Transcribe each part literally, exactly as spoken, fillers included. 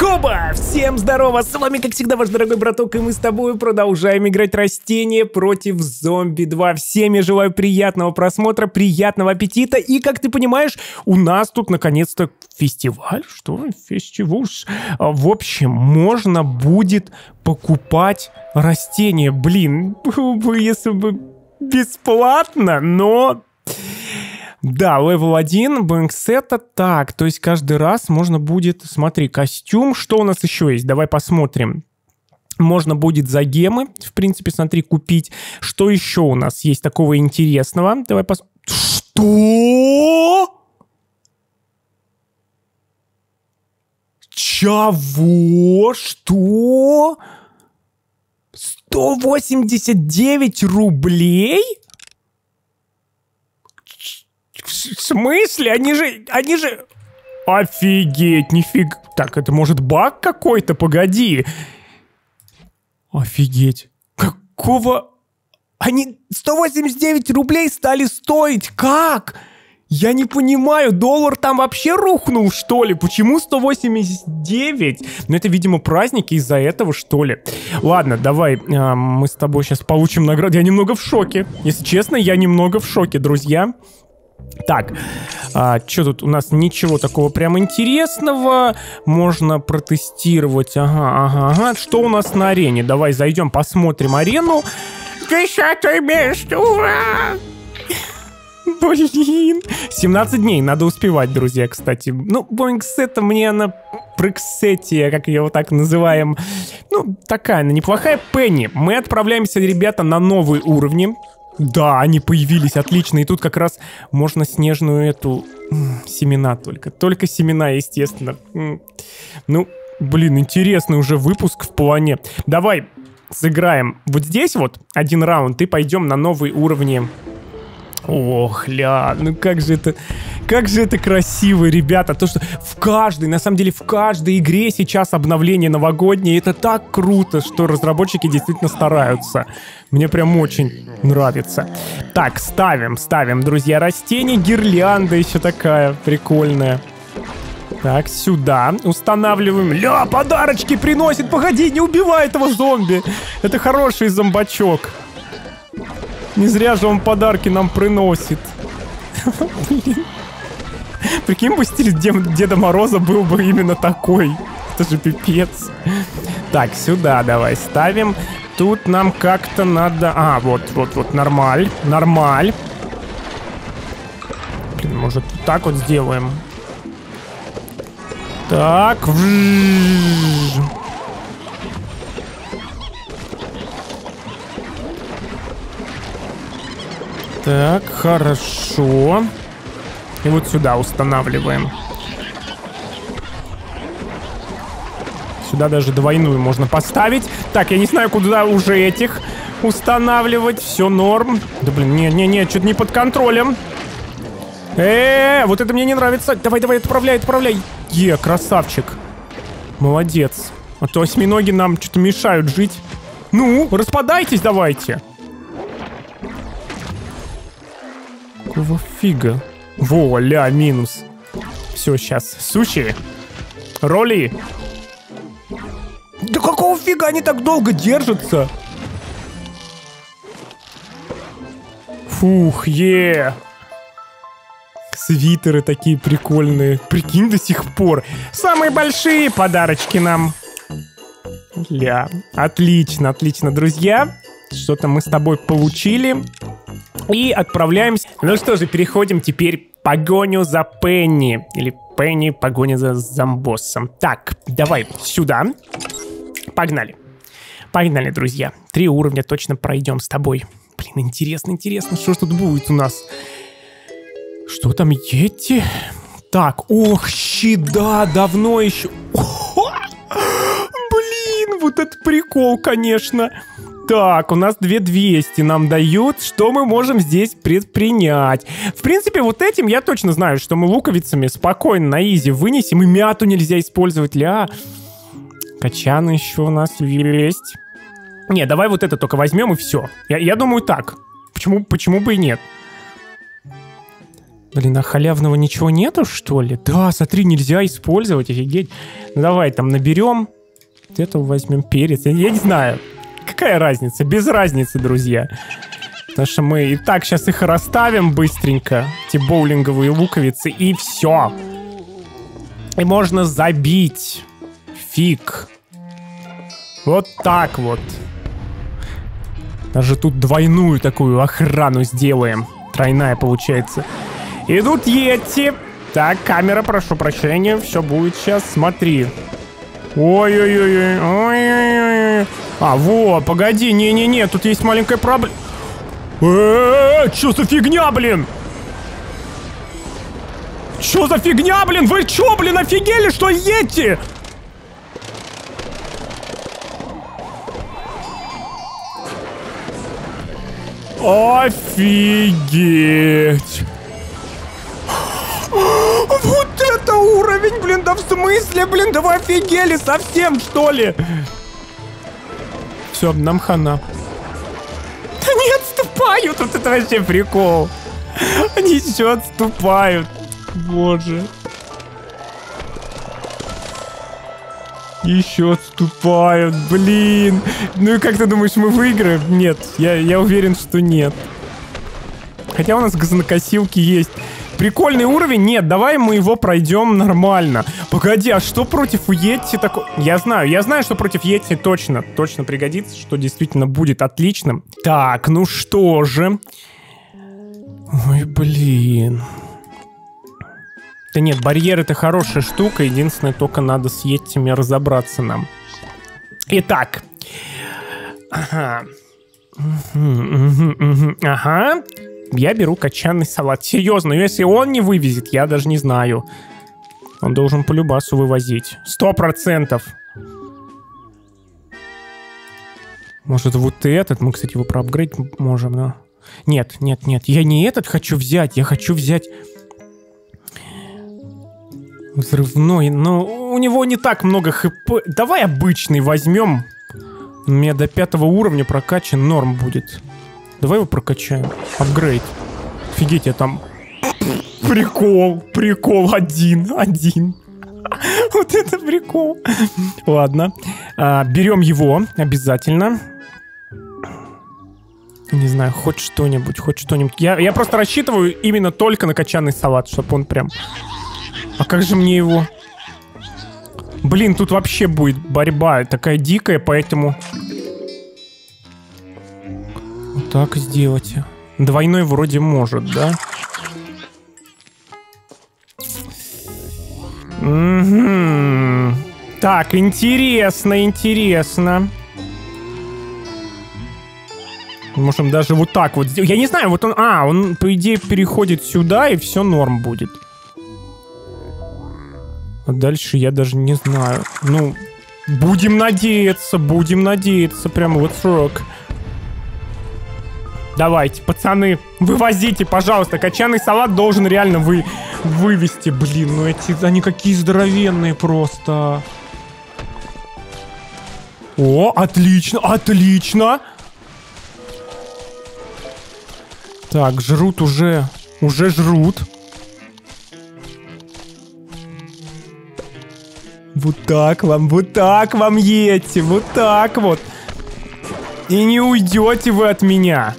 Хоба! Всем здорово! С вами, как всегда, ваш дорогой браток, и мы с тобой продолжаем играть растения против зомби два. Всем я желаю приятного просмотра, приятного аппетита, и, как ты понимаешь, у нас тут, наконец-то, фестиваль? Что? Фестивуш? В общем, можно будет покупать растения. Блин, если бы бесплатно, но... Да, левел один, бэнксета. Так, то есть каждый раз можно будет... Смотри, костюм. Что у нас еще есть? Давай посмотрим. Можно будет за гемы, в принципе, смотри, купить. Что еще у нас есть такого интересного? Давай посмотрим. Что? Чего? Что? сто восемьдесят девять рублей? В смысле? Они же... Они же... Офигеть, нифига... Так, это может баг какой-то? Погоди. Офигеть. Какого... Они сто восемьдесят девять рублей стали стоить. Как? Я не понимаю. Доллар там вообще рухнул, что ли? Почему сто восемьдесят девять? Ну, это, видимо, праздники из-за этого, что ли? Ладно, давай. А, мы с тобой сейчас получим награду. Я немного в шоке. Если честно, я немного в шоке, друзья. Так, а, что тут у нас? Ничего такого прям интересного. Можно протестировать. Ага, ага, ага. Что у нас на арене? Давай зайдем, посмотрим арену. Десятое место, ура! Блин. семнадцать дней, надо успевать, друзья, кстати. Ну, бэнксета мне она... Брексетия, как ее вот так называем. Ну, такая она неплохая. Пенни. Мы отправляемся, ребята, на новые уровни. Да, они появились, отлично. И тут как раз можно снежную эту... Семена только. Только семена, естественно. Ну, блин, интересный уже выпуск в плане. Давай сыграем вот здесь вот один раунд и пойдем на новые уровни. Ох, ля, ну как же это... Как же это красиво, ребята. То, что в каждой, на самом деле, в каждой игре сейчас обновление новогоднее. Это так круто, что разработчики действительно стараются. Мне прям очень нравится. Так, ставим, ставим, друзья, растения. Гирлянда еще такая прикольная. Так, сюда устанавливаем. Ля, подарочки приносит. Погоди, не убивай этого зомби. Это хороший зомбачок. Не зря же он подарки нам приносит. Блин. Прикинь бы, стиль Деда Мороза был бы именно такой. Это же пипец. Так, сюда давай ставим. Тут нам как-то надо... А, вот, вот, вот, нормаль. Нормаль. Блин, может, вот так вот сделаем. Так. Так, хорошо. И вот сюда устанавливаем. Сюда даже двойную можно поставить. Так, я не знаю, куда уже этих устанавливать. Все норм. Да блин, не-не-не, что-то не под контролем. Э-э-э, вот это мне не нравится. Давай-давай, отправляй, отправляй. Е, красавчик. Молодец. А то осьминоги нам что-то мешают жить. Ну, распадайтесь давайте. Какого фига? Во, ля, минус. Все, сейчас. Суши. Роли. Да какого фига они так долго держатся? Фух, е. Свитеры такие прикольные. Прикинь, до сих пор. Самые большие подарочки нам. Ля. Отлично, отлично, друзья. Что-то мы с тобой получили. И отправляемся. Ну что же, переходим теперь в погоню за Пенни. Или Пенни погоня за зомбоссом. Так, давай сюда. Погнали. Погнали, друзья. Три уровня точно пройдем с тобой. Блин, интересно, интересно, что ж тут будет у нас. Что там, Йети? Так, ох, щида, давно еще... О, блин, вот это прикол, конечно. Так, у нас две тысячи двести нам дают. Что мы можем здесь предпринять? В принципе, вот этим я точно знаю, что мы луковицами спокойно на изи вынесем. И мяту нельзя использовать. Ля. Качаны еще у нас есть. Не, давай вот это только возьмем и все. Я, я думаю так. Почему, почему бы и нет? Блин, а халявного ничего нету, что ли? Да, смотри, нельзя использовать, офигеть. Ну, давай там наберем. Где-то возьмем перец. Я, я не знаю. Какая разница? Без разницы, друзья. Потому что мы и так сейчас их расставим быстренько. Эти боулинговые луковицы. И все. И можно забить. Фиг. Вот так вот. Даже тут двойную такую охрану сделаем. Тройная получается. Идут йети. Так, камера, прошу прощения. Все будет сейчас, смотри. Ой-ой-ой. Ой-ой-ой. А, во, погоди. Не-не-не, тут есть маленькая проблема. Эээ, что за фигня, блин? Что за фигня, блин? Вы что, блин, офигели, что йети? Офигеть! Вот это уровень, блин, да в смысле, блин, да вы офигели совсем, что ли? Все, нам хана. Они отступают, вот это вообще прикол. Они еще отступают, боже. Еще отступают, блин. Ну и как ты думаешь, мы выиграем? Нет, я, я уверен, что нет. Хотя у нас газонокосилки есть. Прикольный уровень? Нет, давай мы его пройдем нормально. Погоди, а что против йети такое? Я знаю, я знаю, что против йети точно, точно пригодится, что действительно будет отличным. Так, ну что же. Ой, блин. Да нет, барьер это хорошая штука. Единственное, только надо с йетями разобраться нам. Итак. Ага. Угу, угу, угу. Ага. Я беру кочанный салат. Серьезно, если он не вывезет, я даже не знаю. Он должен по любасу вывозить. Сто процентов. Может, вот этот? Мы, кстати, его проапгрейдить можем, да? Нет, нет, нет. Я не этот хочу взять. Я хочу взять... Взрывной, но у него не так много хп. Давай обычный возьмем. У меня до пятого уровня прокачан, норм будет. Давай его прокачаем. Апгрейд. Офигеть, я там... Прикол, прикол, один, один. Вот это прикол. Ладно. А, берем его обязательно. Не знаю, хоть что-нибудь, хоть что-нибудь. Я, я просто рассчитываю именно только на кочанный салат, чтобы он прям... А как же мне его... Блин, тут вообще будет борьба такая дикая, поэтому... Вот так сделать. Двойной вроде может, да? Угу. Так, интересно, интересно. Можем даже вот так вот сделать. Я не знаю, вот он... А, он, по идее, переходит сюда, и все норм будет. А дальше я даже не знаю. Ну, будем надеяться, будем надеяться. Прям вот срок. Давайте, пацаны, вывозите, пожалуйста. Кочанный салат должен реально вы вывести. Блин, ну эти, они какие здоровенные просто. О, отлично, отлично. Так, жрут уже, уже жрут. Вот так вам, вот так вам едьте, вот так вот. И не уйдете вы от меня.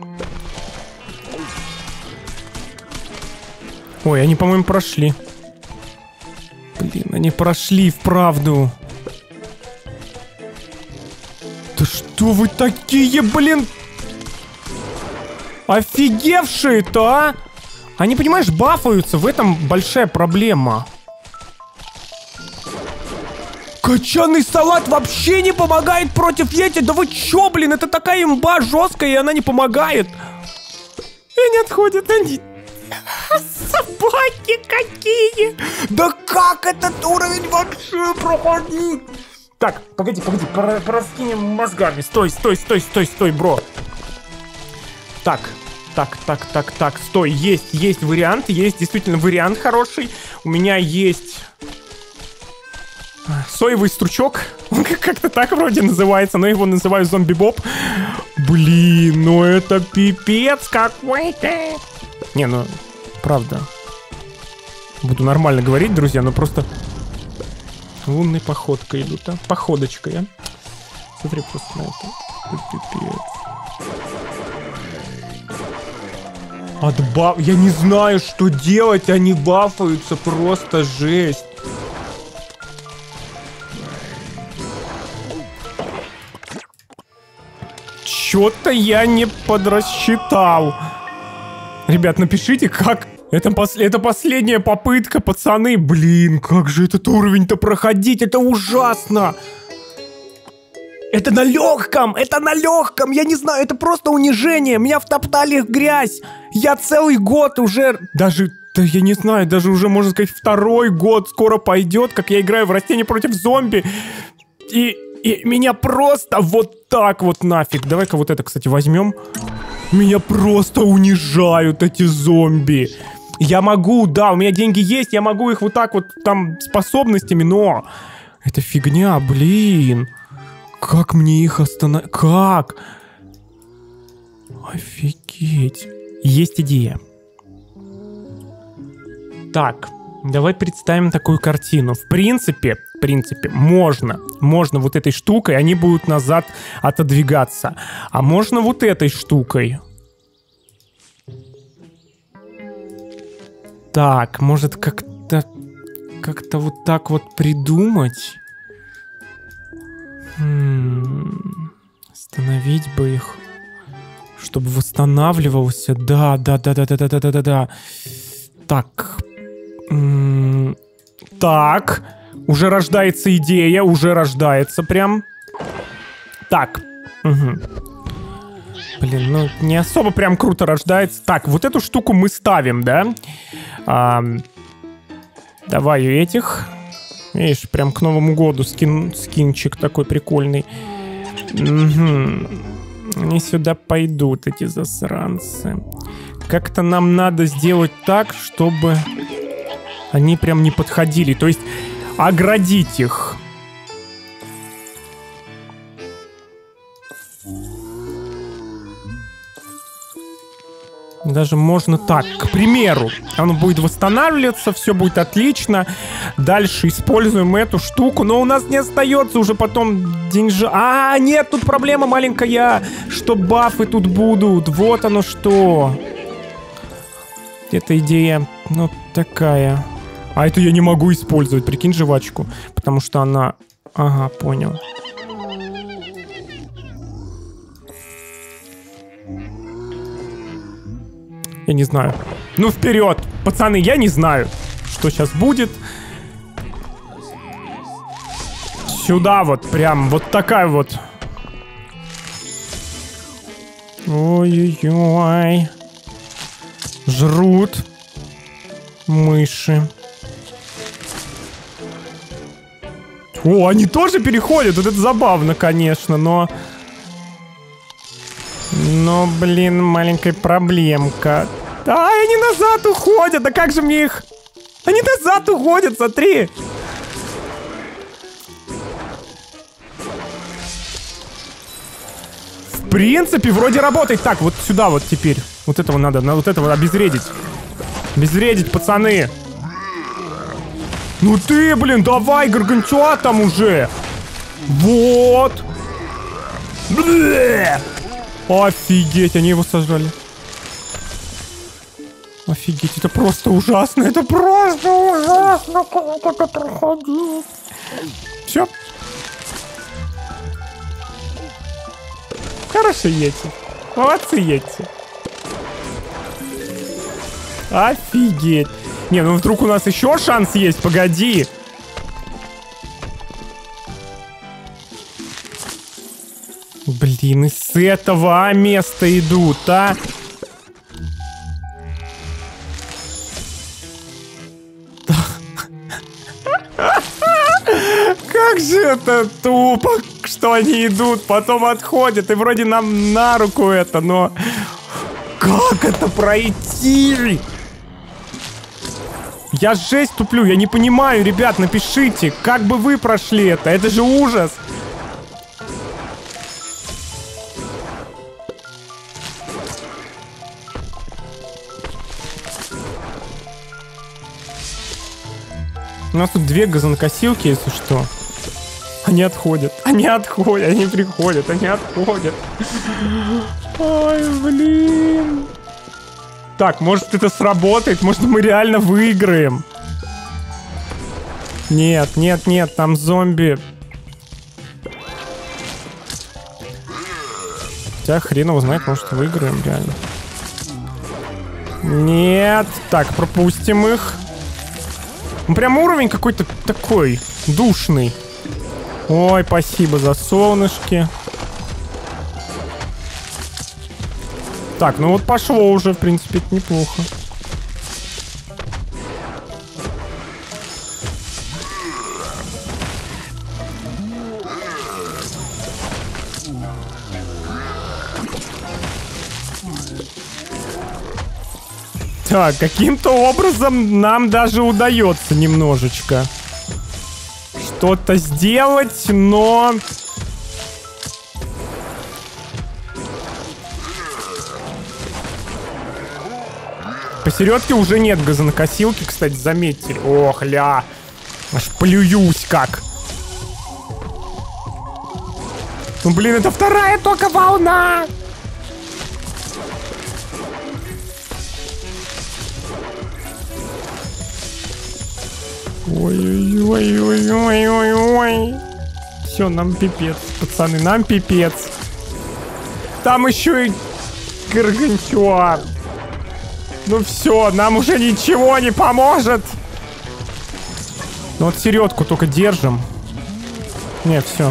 Ой, они, по-моему, прошли. Блин, они прошли, вправду. Да что вы такие, блин? Офигевшие-то, а? Они, понимаешь, бафаются, в этом большая проблема. Кочанный салат вообще не помогает против йети. Да вы чё, блин, это такая имба жесткая, и она не помогает. И они отходят, они... Собаки какие! Да как этот уровень вообще проходит? Так, погоди, погоди, пораскинем мозгами. Стой, стой, стой, стой, стой, бро. Так, так, так, так, так, стой, есть, есть вариант, есть действительно вариант хороший. У меня есть... Соевый стручок. Он как-то так вроде называется, но его называю зомби-боб. Блин, ну это пипец какой-то. Не, ну, правда. Буду нормально говорить, друзья, но просто... Лунной походкой идут, а? Походочкой, а? Смотри просто на это. Пипец. Отбаф... Я не знаю, что делать, они бафаются, просто жесть. Чё-то я не подрасчитал. Ребят, напишите, как... Это, пос... это последняя попытка, пацаны. Блин, как же этот уровень-то проходить? Это ужасно. Это на легком, это на легком. Я не знаю, это просто унижение. Меня втоптали в грязь. Я целый год уже... Даже... Да я не знаю, даже уже, можно сказать, второй год скоро пойдет, как я играю в растения против зомби. И... И меня просто вот так вот нафиг. Давай-ка вот это, кстати, возьмем. Меня просто унижают эти зомби. Я могу, да, у меня деньги есть, я могу их вот так вот там способностями, но... Это фигня, блин. Как мне их остановить? Как? Офигеть. Есть идея. Так, давай представим такую картину. В принципе, в принципе, можно. Можно вот этой штукой, они будут назад отодвигаться. А можно вот этой штукой. Так, может как-то... Как-то вот так вот придумать? М-м-м, остановить бы их. Чтобы восстанавливался. Да, да, да, да, да, да, да, да, да, да. Так... Так, уже рождается идея, уже рождается прям. Так, угу. Блин, ну не особо прям круто рождается. Так, вот эту штуку мы ставим, да? А, давай этих. Видишь, прям к Новому году скин, скинчик такой прикольный. Угу. Они сюда пойдут, эти засранцы. Как-то нам надо сделать так, чтобы... Они прям не подходили. То есть оградить их. Даже можно так, к примеру. Оно будет восстанавливаться, все будет отлично. Дальше используем эту штуку. Но у нас не остается уже потом деньжа. А, нет, тут проблема маленькая. Что бафы тут будут. Вот оно что. Эта идея, ну, такая... А эту я не могу использовать, прикинь, жвачку. Потому что она... Ага, понял. Я не знаю. Ну, вперед! Пацаны, я не знаю, что сейчас будет. Сюда вот, прям, вот такая вот. Ой-ой-ой. Жрут мыши. О, они тоже переходят. Вот это забавно, конечно, но... Но, блин, маленькая проблемка. А, они назад уходят. Да как же мне их... Они назад уходят, смотри. В принципе, вроде работает. Так, вот сюда вот теперь. Вот этого надо, надо вот этого обезвредить. Обезвредить, пацаны. Ну ты, блин, давай, гаргантюа там уже. Вот. Блэ! Офигеть, они его сожрали. Офигеть, это просто ужасно. Это просто ужасно. Как это проходить? Все. Хорошо едьте. Молодцы едьте. Офигеть. Не, ну вдруг у нас еще шанс есть, погоди. Блин, из этого а, места идут, а? Как же это тупо, что они идут, потом отходят, и вроде нам на руку это, но... Как это пройти? Я жесть туплю, я не понимаю, ребят, напишите, как бы вы прошли это, это же ужас. У нас тут две газонокосилки, если что. Они отходят. Они отходят. Они приходят. Они отходят. Ой, блин. Так, может это сработает? Может мы реально выиграем? Нет, нет, нет. Там зомби. Хотя хрен его знает, может выиграем реально. Нет. Так, пропустим их. Ну, прям уровень какой-то такой душный. Ой, спасибо за солнышки. Так, ну вот пошло уже, в принципе, это неплохо. Так, каким-то образом нам даже удается немножечко что-то сделать, но... Посередке уже нет газонокосилки, кстати, заметьте. Ох, ля. Аж плююсь как. Ну, блин, это вторая только волна. Ой-ой-ой-ой-ой-ой. Все, нам пипец, пацаны, нам пипец. Там еще и Гаргантюа. Ну все, нам уже ничего не поможет. Ну вот середку только держим. Не, все.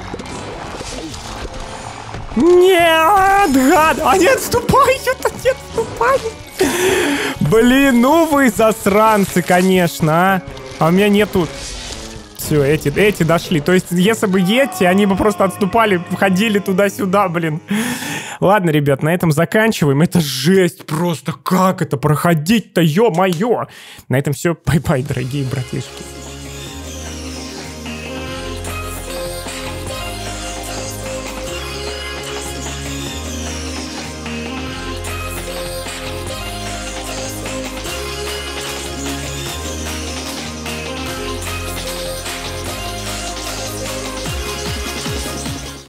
Нет, гад! Они отступают, они отступают. Блин, ну вы засранцы, конечно, а. А у меня нету... Все, эти, эти дошли. То есть, если бы эти, они бы просто отступали, ходили туда-сюда, блин. Ладно, ребят, на этом заканчиваем. Это жесть просто. Как это проходить-то, ё-моё. На этом все. Бай-бай, дорогие братишки.